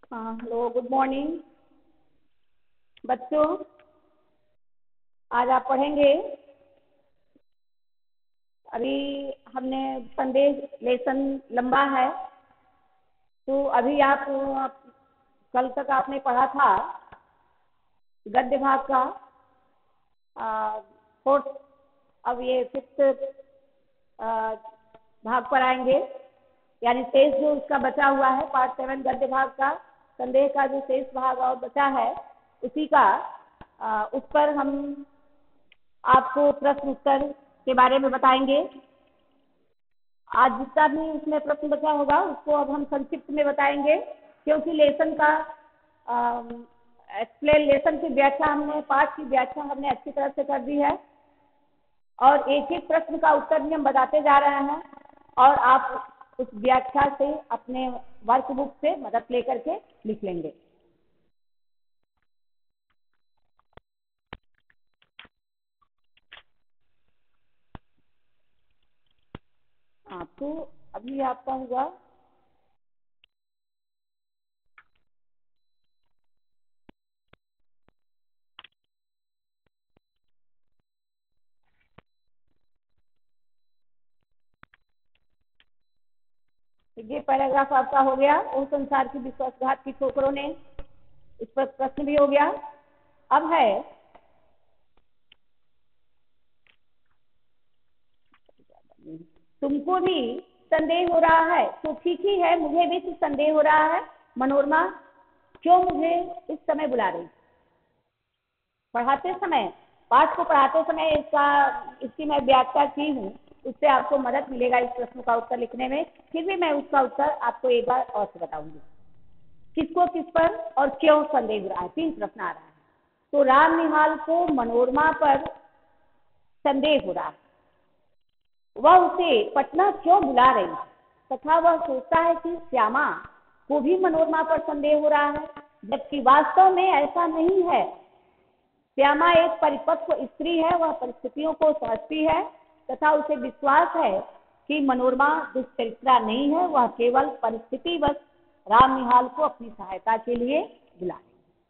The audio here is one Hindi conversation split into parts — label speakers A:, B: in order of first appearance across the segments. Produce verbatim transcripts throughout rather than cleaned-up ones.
A: हाँ, हेलो, गुड मॉर्निंग बच्चों। आज आप पढ़ेंगे। अभी हमने संदेश लेसन लंबा है, तो अभी आप, आप कल तक आपने पढ़ा था गद्य भाग का फोर्थ। अब ये फिफ्थ भाग पर आएंगे, यानी शेष जो उसका बचा हुआ है पार्ट सेवन गद्य भाग का, संदेह का जो शेष भाग और बचा है उसी का आ, उस पर हम आपको प्रश्न उत्तर के बारे में बताएंगे। आज जितना भी उसमें प्रश्न बचा होगा उसको अब हम संक्षिप्त में बताएंगे, क्योंकि लेसन का एक्सप्लेन लेसन की व्याख्या हमने पाठ की व्याख्या हमने अच्छी तरह से कर दी है, और एक एक प्रश्न का उत्तर भी हम बताते जा रहे हैं, और आप उस व्याख्या से अपने वर्कबुक से मदद लेकर के लिख लेंगे। हाँ, तो अभी आपका हुआ ये पैराग्राफ आपका हो गया। उस संसार की विश्वासघात की ठोकरों ने, इस पर प्रश्न भी हो गया। अब है तुमको भी संदेह हो रहा है, तो ठीक ही है, मुझे भी तो संदेह हो रहा है। मनोरमा क्यों मुझे इस समय बुला रही? पढ़ाते समय, पाठ को पढ़ाते समय इसका इसकी मैं व्याख्या की हूँ, उससे आपको मदद मिलेगा इस प्रश्न का उत्तर लिखने में। फिर भी मैं उसका उत्तर आपको एक बार और से बताऊंगी। किसको किस पर और क्यों संदेह हो रहा है? तीन प्रश्न आ रहा है। तो राम निहाल को मनोरमा पर संदेह हो रहा है, वह उसे पटना क्यों बुला रही है, तथा वह सोचता है कि श्यामा को भी मनोरमा पर संदेह हो रहा है, जबकि वास्तव में ऐसा नहीं है। श्यामा एक परिपक्व स्त्री है, वह परिस्थितियों को समझती है तथा उसे विश्वास है कि मनोरमा दुष्चरित्रा नहीं है, वह केवल परिस्थितिवश राम निहाल को अपनी सहायता के लिए बुलाए।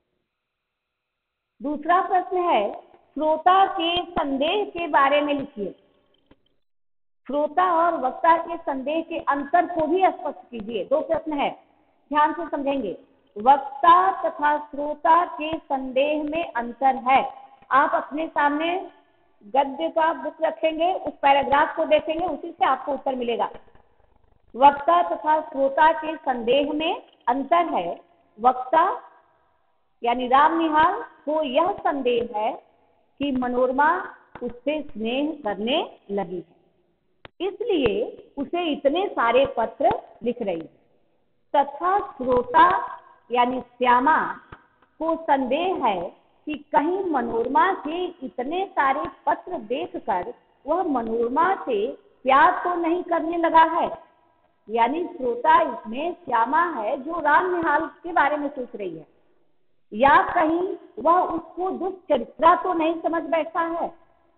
A: दूसरा प्रश्न है, श्रोता के संदेह के बारे में लिखिए। श्रोता और वक्ता के संदेह के अंतर को भी स्पष्ट कीजिए। दो प्रश्न है, ध्यान से समझेंगे। वक्ता तथा श्रोता के संदेह में अंतर है। आप अपने सामने गद्य का बुक रखेंगे, उस पैराग्राफ को देखेंगे, उसी से आपको उत्तर मिलेगा। वक्ता तथा श्रोता के संदेह में अंतर है। वक्ता यानी राम निहाल को यह संदेह है कि मनोरमा उससे स्नेह करने लगी है, इसलिए उसे इतने सारे पत्र लिख रही है। तथा श्रोता यानी श्यामा को संदेह है कि कहीं मनोरमा के इतने सारे पत्र देखकर वह मनोरमा से प्यार तो नहीं करने लगा है। यानी श्रोता इसमें श्यामा है जो राम निहाल के बारे में सोच रही है, या कहीं वह उसको दुष्चरित्रा तो नहीं समझ बैठा है।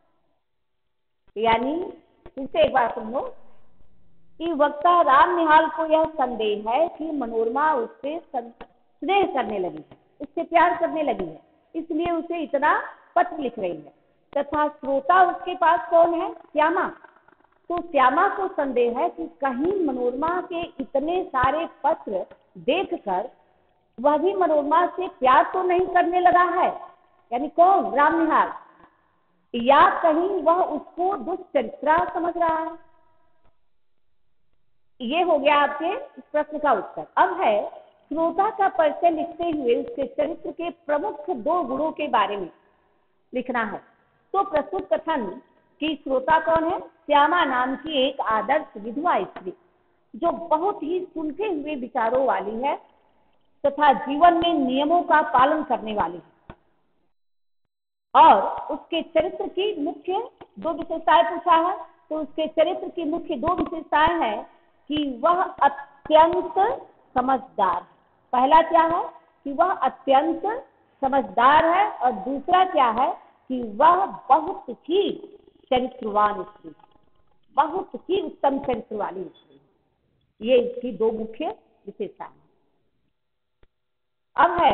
A: यानी फिर से एक बार सुनो कि वक्ता राम निहाल को यह संदेह है कि मनोरमा उससे स्नेह करने लगी है, उससे प्यार करने लगी है, इसलिए उसे इतना पत्र लिख रही है। तथा श्रोता उसके पास कौन है? श्यामा। तो श्यामा को संदेह है कि कहीं मनोरमा के इतने सारे पत्र देखकर वह भी मनोरमा से प्यार तो नहीं करने लगा है। यानी कौन? राम निहाल। या कहीं वह उसको दुष्चरित्रा समझ रहा है। ये हो गया आपके इस प्रश्न का उत्तर। अब है श्रोता का परिचय लिखते हुए उसके चरित्र के प्रमुख दो गुणों के बारे में लिखना है। तो प्रस्तुत कथन कि श्रोता कौन है? श्यामा नाम की एक आदर्श विधवा स्त्री जो बहुत ही सुलझे हुए विचारों वाली है तथा जीवन में नियमों का पालन करने वाली है। और उसके चरित्र की मुख्य दो विशेषताएं पूछा है, तो उसके चरित्र की मुख्य दो विशेषताएं हैं कि वह अत्यंत समझदार। पहला क्या है? कि वह अत्यंत समझदार है, और दूसरा क्या है कि वह बहुत ही चरित्रवान स्त्री, बहुत ही उत्तम चरित्र वाली स्त्री। ये इसकी दो मुख्य विशेषताएं। अब है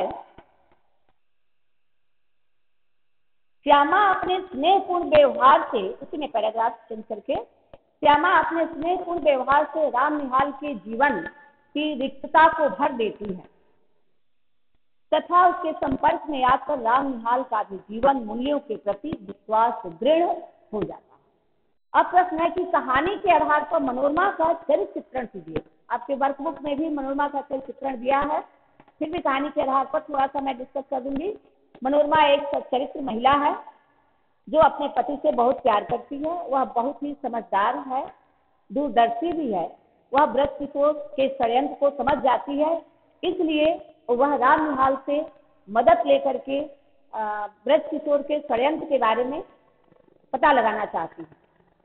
A: श्यामा अपने स्नेहपूर्ण व्यवहार से, उसी में पैराग्राफ चेंज करके, श्यामा अपने स्नेहपूर्ण व्यवहार से राम निहाल के जीवन की रिक्तता को भर देती है तथा उसके संपर्क में आकर राम निहाल का भी जीवन मूल्यों के प्रति विश्वास दृढ़ हो जाता है। अब प्रश्न है कि कहानी के आधार पर मनोरमा का चरित्र चित्रण कीजिए। आपके वर्कबुक में भी मनोरमा का चरित्र चित्रण दिया है, फिर भी कहानी के आधार पर थोड़ा सा मैं डिस्कस कर दूंगी। मनोरमा एक सच्चरित्र महिला है जो अपने पति से बहुत प्यार करती है। वह बहुत ही समझदार है, दूरदर्शी भी है। वह ब्रज किशोर के षड्यंत्र को समझ जाती है, इसलिए वह राम निहाल से मदद लेकर के ब्रज किशोर के षड्यंत्र के बारे में पता लगाना चाहती है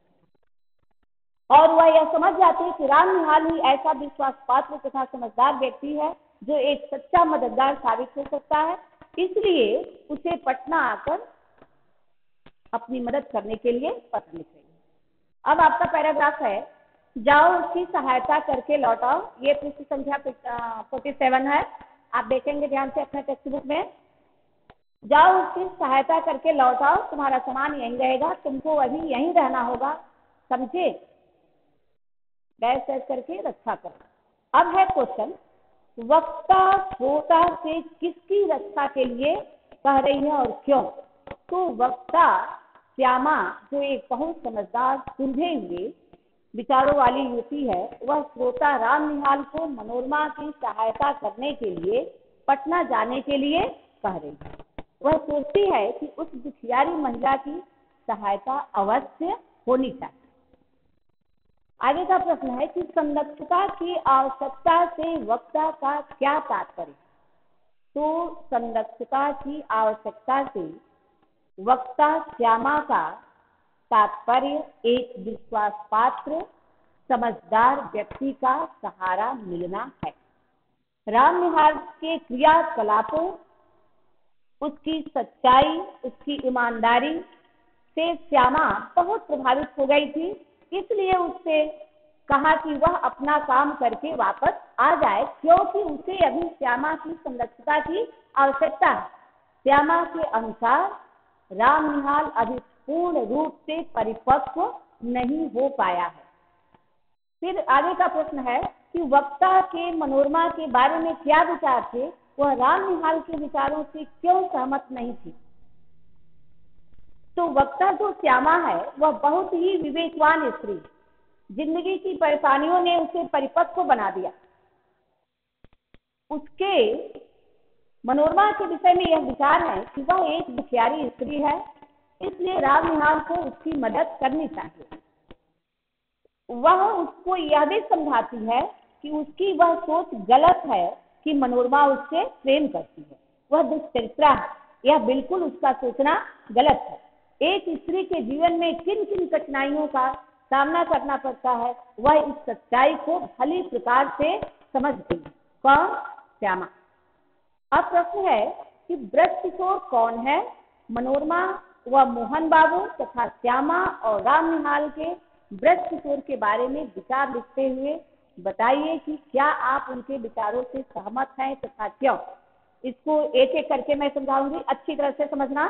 A: और वह यह समझ जाती है कि राम निहाल ही ऐसा विश्वास पात्र तथा समझदार व्यक्ति है जो एक सच्चा मददगार साबित हो सकता है, इसलिए उसे पटना आकर अपनी मदद करने के लिए पत्र लिख रही है। अब आपका पैराग्राफ है, जाओ उसकी सहायता करके लौटाओ। ये पृष्ठ संख्या सैंतालीस है, आप देखेंगे ध्यान से अपने टेक्स्ट बुक में। जाओ उसकी सहायता करके लौटाओ, तुम्हारा सामान यहीं रहेगा, तुमको अभी यहीं रहना होगा, समझे? गैस गैस करके रक्षा करो। अब है क्वेश्चन, वक्ता श्रोता से किसकी रक्षा के लिए कह रही है और क्यों? तो वक्ता श्यामा जो एक बहुत समझदार सुलझे हुए विचारों वाली युवती है, वह श्रोता राम निहाल को मनोरमा की सहायता करने के लिए पटना जाने के लिए कह रही है। वह सोचती है कि उस दुखियारी महिला की सहायता अवश्य होनी चाहिए। आगे का प्रश्न है कि संरक्षता की आवश्यकता से वक्ता का क्या तात्पर्य? तो संरक्षता की आवश्यकता से वक्ता श्यामा का तात्पर्य एक विश्वास पात्र समझदार व्यक्ति का सहारा मिलना है। राम निहाल के क्रियाकलापों, उसकी सच्चाई, उसकी ईमानदारी से श्यामा बहुत प्रभावित हो गई थी, इसलिए उससे कहा कि वह अपना काम करके वापस आ जाए, क्योंकि उसे अभी श्यामा की संरक्षता की आवश्यकता है। श्यामा के अनुसार राम निहाल अभी पूर्ण रूप से परिपक्व नहीं हो पाया है। फिर आगे का प्रश्न है कि वक्ता के मनोरमा के बारे में क्या विचार थे? वह राम निहाल के विचारों से क्यों सहमत नहीं थी? तो वक्ता जो श्यामा है वह बहुत ही विवेकवान स्त्री, जिंदगी की परेशानियों ने उसे परिपक्व बना दिया। उसके मनोरमा के विषय में यह विचार है कि वह एक दुखियारी स्त्री है, इसलिए राम निहाल को उसकी मदद करनी चाहिए। वह उसको यह भी समझाती है कि उसकी वह सोच गलत है कि मनोरमा उससे प्रेम करती है, वह दुष्चरित्रा है, यह बिल्कुल उसका सोचना गलत है। एक स्त्री के जीवन में किन किन कठिनाइयों का सामना करना पड़ता है, वह इस सच्चाई को भली प्रकार से समझती है। कौन? श्यामा। अब प्रश्न है कि ब्रज किशोर कौन है? मनोरमा व मोहन बाबू तथा श्यामा और राम निहाल के ब्रज किशोर के बारे में विचार लिखते हुए बताइए कि क्या आप उनके विचारों से सहमत हैं तथा क्यों। इसको एक एक करके मैं समझाऊंगी, अच्छी तरह से समझना।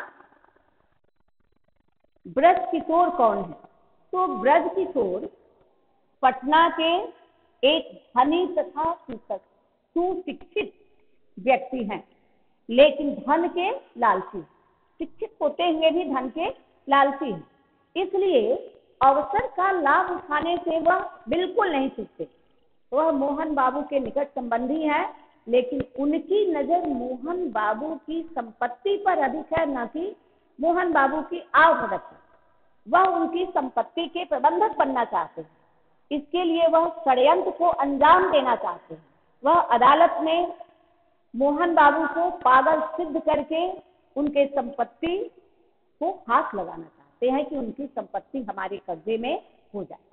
A: ब्रज किशोर कौन है? तो ब्रज किशोर पटना के एक धनी तथा सुशिक्षित व्यक्ति हैं, लेकिन धन के लालची, शिक्षित होते हुए भी धन के लालची हैं, इसलिए अवसर का लाभ उठाने से वह बिल्कुल नहीं चूकते। वह मोहन बाबू के निकट संबंधी हैं, लेकिन उनकी नजर मोहन बाबू की संपत्ति पर अधिक है, न कि मोहन बाबू की आवभगत है। वह उनकी संपत्ति के प्रबंधक बनना चाहते हैं, इसके लिए वह षड्यंत्र को अंजाम देना चाहते हैं। वह अदालत में मोहन बाबू को पागल सिद्ध करके उनके संपत्ति को हाथ लगाना चाहते हैं कि उनकी संपत्ति हमारे कब्जे में हो जाए।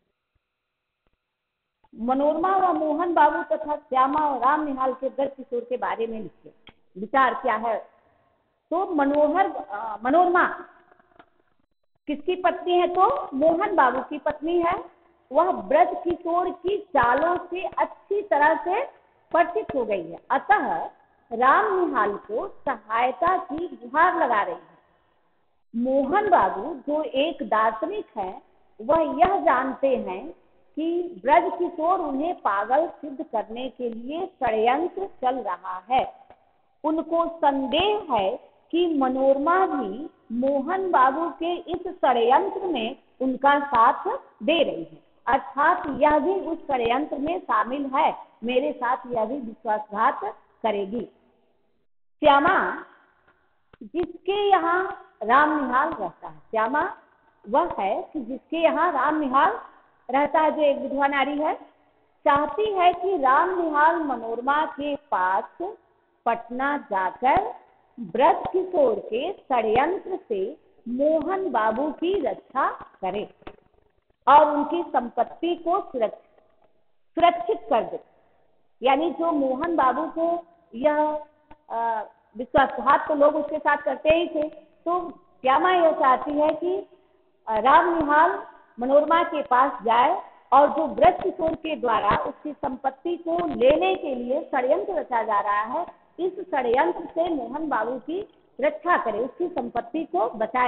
A: मनोरमा व मोहन बाबू तथा श्यामा और राम निहाल के ब्रज किशोर के बारे में लिखे विचार क्या है? तो मनोहर मनोरमा किसकी पत्नी है? तो मोहन बाबू की पत्नी है। वह ब्रज किशोर की चालों से अच्छी तरह से परिचित हो गई है, अतः राम निहाल को सहायता की गुहार लगा रही है। मोहन बाबू जो एक दार्शनिक है, वह यह जानते हैं कि ब्रज किशोर उन्हें पागल सिद्ध करने के लिए षड्यंत्र चल रहा है। उनको संदेह है कि मनोरमा भी मोहन बाबू के इस षड्यंत्र में उनका साथ दे रही है, अर्थात यह भी उस षड्यंत्र में शामिल है, मेरे साथ यह भी विश्वासघात करेगी। श्यामा जिसके यहाँ राम निहाल रहता है, श्यामा वह है कि जिसके यहाँ राम निहाल रहता है, जो एक विधवा नारी है, चाहती है कि राम निहाल मनोरमा के पास पटना जाकर ब्रज किशोर के षड्यंत्र से मोहन बाबू की रक्षा करे और उनकी संपत्ति को सुरक्षित सुरक्षित कर दे। यानी जो मोहन बाबू को यह विश्वासघात तो लोग उसके साथ करते ही थे, तो श्यामा यह चाहती है कि राम निहाल मनोरमा के पास जाए और जो ब्रज किशोर के द्वारा उसकी संपत्ति को लेने के लिए षड्यंत्र रचा जा रहा है, इस षड्यंत्र से मोहन बाबू की रक्षा करे, उसकी संपत्ति को बचाए।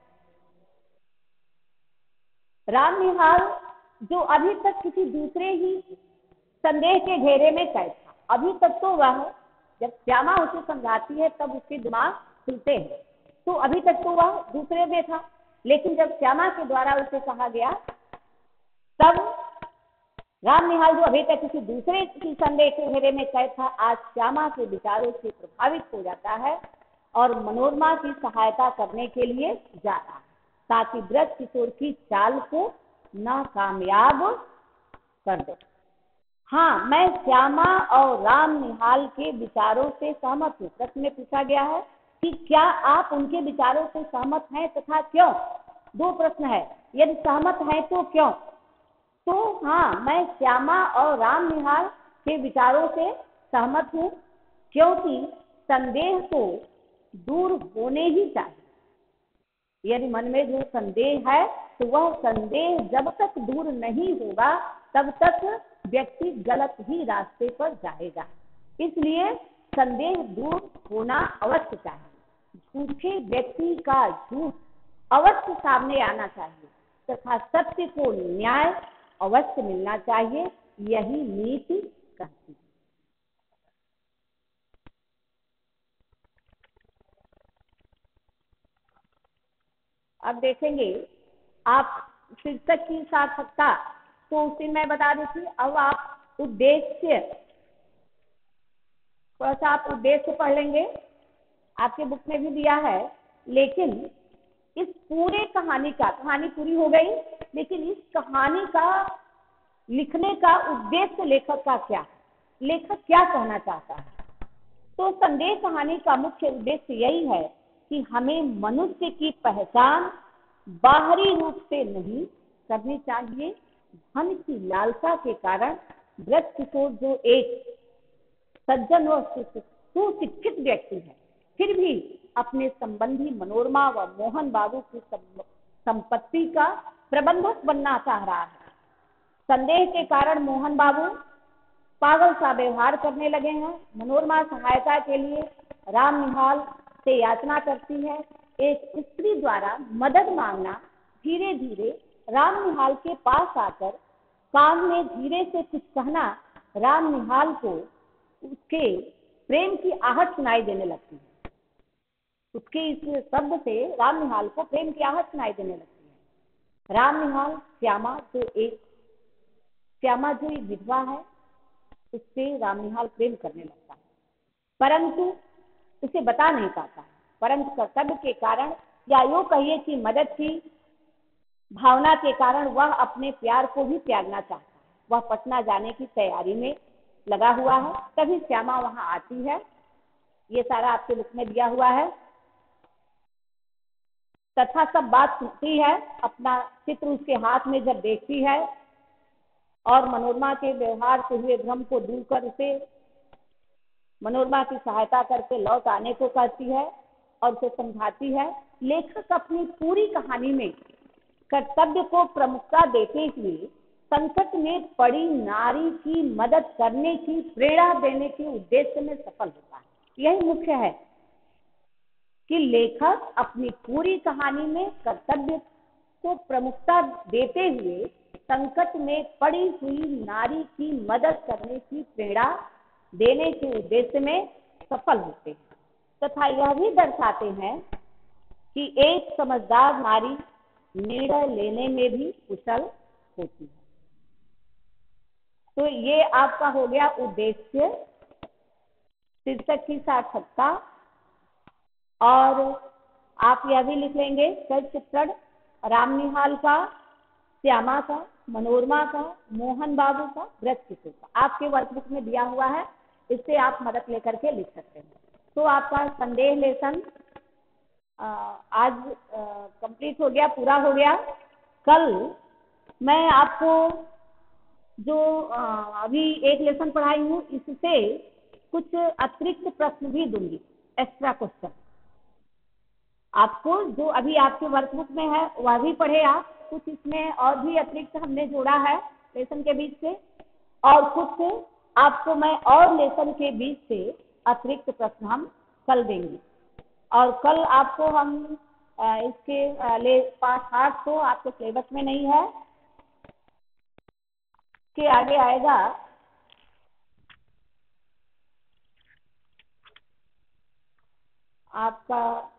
A: राम निहाल जो अभी तक किसी दूसरे ही संदेह के घेरे में कैद था, अभी तक तो वह जब श्यामा उसे समझाती है तब उसके दिमाग खुलते हैं, तो अभी तक तो वह दूसरे में था, लेकिन जब श्यामा के द्वारा उसे कहा गया तब राम निहाल जो अभी तक किसी दूसरे की संदेह के घेरे में कैद था, आज श्यामा के विचारों से प्रभावित हो जाता है और मनोरमा की सहायता करने के लिए जा रहा है, ताकि ब्रज किशोर की चाल को नाकामयाब कर दे। हाँ, मैं श्यामा और राम निहाल के विचारों से सहमत हूँ। प्रश्न में पूछा गया है कि क्या आप उनके विचारों से सहमत हैं तथा क्यों? दो प्रश्न है, यदि सहमत हैं तो क्यों? तो हाँ, मैं श्यामा और राम निहाल के विचारों से सहमत हूँ, क्योंकि संदेह तो दूर होने ही चाहिए। यदि मन में जो संदेह है तो वह संदेह जब तक दूर नहीं होगा तब तक व्यक्ति गलत ही रास्ते पर जाएगा। इसलिए संदेह दूर होना अवश्य चाहिए। झूठे व्यक्ति का झूठ अवश्य सामने आना चाहिए तथा सत्य को न्याय अवश्य मिलना चाहिए, यही नीति कहती है। अब देखेंगे आप शीर्षक की सार्थकता, तो उसे मैं बता देती। अब आप उद्देश्य, थोड़ा सा आप उद्देश्य पढ़ लेंगे, आपके बुक में भी दिया है, लेकिन इस पूरे कहानी का, कहानी पूरी हो गई, लेकिन इस कहानी का लिखने का उद्देश्य लेखक का क्या, लेखक क्या कहना चाहता है? तो संदेह कहानी का मुख्य उद्देश्य यही है कि हमें मनुष्य की पहचान बाहरी रूप से नहीं करनी चाहिए। धन की लालसा के कारण ब्रज किशोर जो एक सज्जन व सुशिक्षित व्यक्ति है, फिर भी अपने संबंधी मनोरमा व मोहन बाबू की संपत्ति का प्रबंधक बनना चाह रहा है। संदेह के कारण मोहन बाबू पागल सा व्यवहार करने लगे हैं। मनोरमा सहायता के लिए राम निहाल से याचना करती है। एक स्त्री द्वारा मदद मांगना धीरे धीरे राम निहाल के पास आकर कान में धीरे से कुछ कहना राम निहाल को उसके प्रेम की आहट सुनाई देने लगती है। उसके इस शब्द से राम निहाल को प्रेम की आहट सुनाई देने लगती है। राम निहाल श्यामा जो एक श्यामा जो एक विधवा है, उससे राम निहाल प्रेम करने लगता है, परंतु उसे बता नहीं पाता है। परंतु कर्तव्य के कारण या यूँ कहिए कि मदद की भावना के कारण वह अपने प्यार को भी त्यागना चाहता है। वह पटना जाने की तैयारी में लगा हुआ है। तभी श्यामा वहां आती है। ये सारा आपके बुक में दिया हुआ है। तथा सब बात सुनती है, अपना चित्र उसके हाथ में जब देखती है और मनोरमा के व्यवहार से हुए भ्रम को दूर कर उसे मनोरमा की सहायता करके लौट आने को कहती है और उसे समझाती है। लेखक अपनी पूरी कहानी में कर्तव्य को प्रमुखता देते हुए संकट में पड़ी नारी की मदद करने की प्रेरणा देने के उद्देश्य में सफल होता है। यही मुख्य है कि लेखक अपनी पूरी कहानी में कर्तव्य को प्रमुखता देते हुए संकट में पड़ी हुई नारी की मदद करने की प्रेरणा देने के उद्देश्य में सफल होते हैं तथा यह भी दर्शाते हैं कि एक समझदार नारी निर्णय लेने में भी कुशल होती है। तो ये आपका हो गया उद्देश्य, शीर्षक की सार्थकता, और आप यह भी लिख लेंगे चरित्र चित्रण रामनिहाल का, श्यामा का, मनोरमा का, मोहन बाबू का, ब्रज किशोर का आपके वर्कबुक में दिया हुआ है, इससे आप मदद लेकर के लिख सकते हैं। तो आपका संदेह लेसन आज कंप्लीट हो गया, पूरा हो गया। कल मैं आपको जो आ, अभी एक लेसन पढ़ाई हूँ इससे कुछ अतिरिक्त प्रश्न भी दूंगी, एक्स्ट्रा क्वेश्चन आपको, जो अभी आपके वर्कबुक में है वह भी पढ़े आप, कुछ इसमें और भी अतिरिक्त हमने जोड़ा है लेसन के बीच से, और कुछ आपको मैं और लेसन के बीच से अतिरिक्त प्रश्न हम कल देंगे। और कल आपको हम इसके ले पाठ आठ तो आपके सिलेबस में नहीं है, के आगे आएगा आपका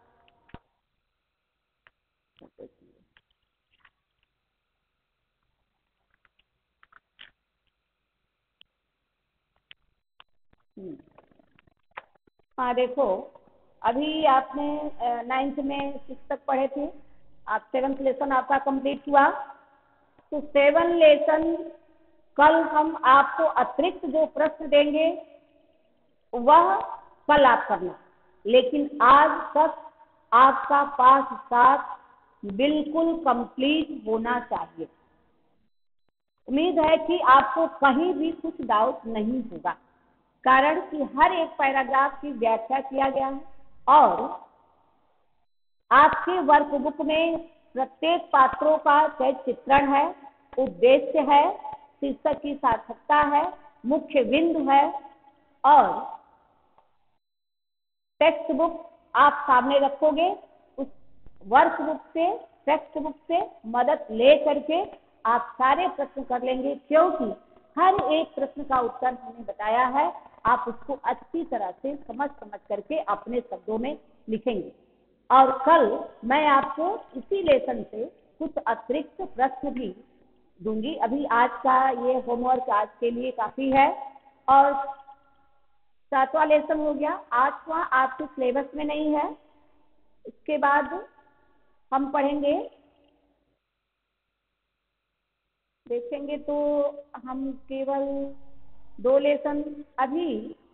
A: हाँ देखो, अभी आपने नाइन्थ में सिक्स तक पढ़े थे, आप सेवन्थ लेसन आपका कंप्लीट हुआ। तो सेवन लेसन कल हम आपको अतिरिक्त जो प्रश्न देंगे वह कल आप करना, लेकिन आज तक आपका पाठ सात बिल्कुल कंप्लीट होना चाहिए। उम्मीद है कि आपको कहीं भी कुछ डाउट नहीं होगा, कारण कि हर एक पैराग्राफ की व्याख्या किया गया है और आपके वर्कबुक में प्रत्येक पात्रों का चरित्र चित्रण है, उद्देश्य है, शीर्षक की सार्थकता है, मुख्य बिंदु है, और टेक्स्ट बुक आप सामने रखोगे, उस वर्कबुक से टेक्स्ट बुक से मदद ले करके आप सारे प्रश्न कर लेंगे, क्योंकि हर एक प्रश्न का उत्तर हमने बताया है, आप उसको अच्छी तरह से समझ समझ करके अपने शब्दों में लिखेंगे। और कल मैं आपको इसी लेसन से कुछ अतिरिक्त प्रश्न भी दूंगी। अभी आज का ये होमवर्क आज के लिए काफी है, और सातवां लेसन हो गया, आठवां आपके सिलेबस में नहीं है। इसके बाद हम पढ़ेंगे, देखेंगे तो हम केवल दो लेसन अभी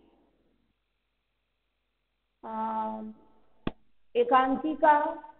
A: एकांकी का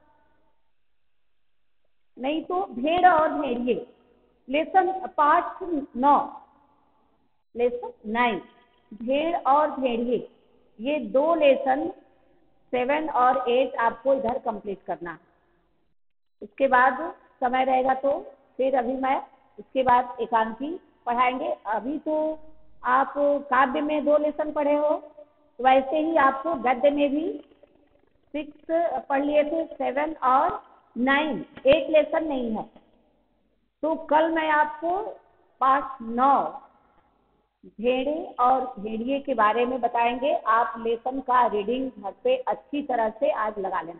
A: नहीं तो भेड़ और भेड़िए लेसन पार्ट नौ, लेसन नाइन भेड़ और भेड़िए, ये दो लेसन सेवन और एट आपको इधर कंप्लीट करना। उसके बाद समय रहेगा तो फिर अभी मैं इसके बाद एकांकी पढ़ाएंगे। अभी तो आप काव्य में दो लेसन पढ़े हो, वैसे ही आपको गद्य में भी सिक्स पढ़ लिए थे, सेवन और नाइन, एक लेसन नहीं है। तो कल मैं आपको पाठ नौ भेड़े और भेड़िए के बारे में बताएंगे। आप लेसन का रीडिंग घर पे अच्छी तरह से आज लगा लेना,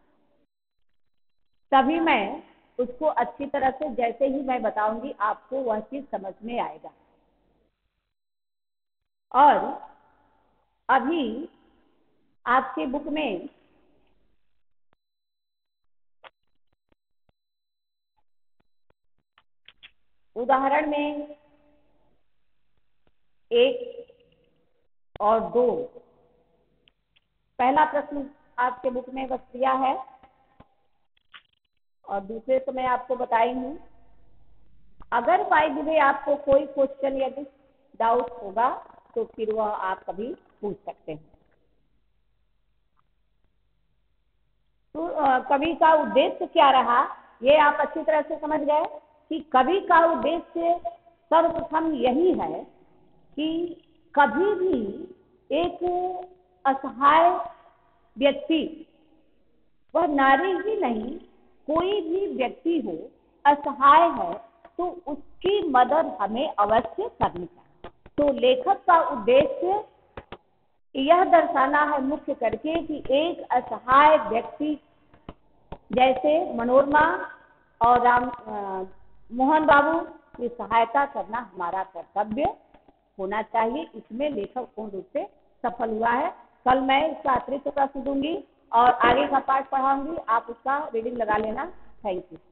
A: तभी मैं उसको अच्छी तरह से जैसे ही मैं बताऊंगी आपको वह चीज समझ में आएगा। और अभी आपके बुक में उदाहरण में एक और दो, पहला प्रश्न आपके बुक में बस दिया है और दूसरे तो मैं आपको बताई हूँ। अगर बाय द वे आपको कोई क्वेश्चन या डाउट होगा तो फिर वह आप कभी पूछ सकते हैं। तो कवि का उद्देश्य क्या रहा, ये आप अच्छी तरह से समझ गए कि कवि का उद्देश्य सर्वप्रथम यही है कि कभी भी एक असहाय व्यक्ति, वह नारी ही नहीं, कोई भी व्यक्ति हो असहाय है तो उसकी मदद हमें अवश्य करनी चाहिए। तो लेखक का उद्देश्य यह दर्शाना है मुख्य करके कि एक असहाय व्यक्ति जैसे मनोरमा और राम मोहन बाबू की सहायता करना हमारा कर्तव्य होना चाहिए। इसमें लेखक पूर्ण रूप से सफल हुआ है। कल मैं इसका अतिरिक्त प्रश्न दूंगी और आगे का पाठ पढ़ाऊंगी, आप उसका रीडिंग लगा लेना। Thank you.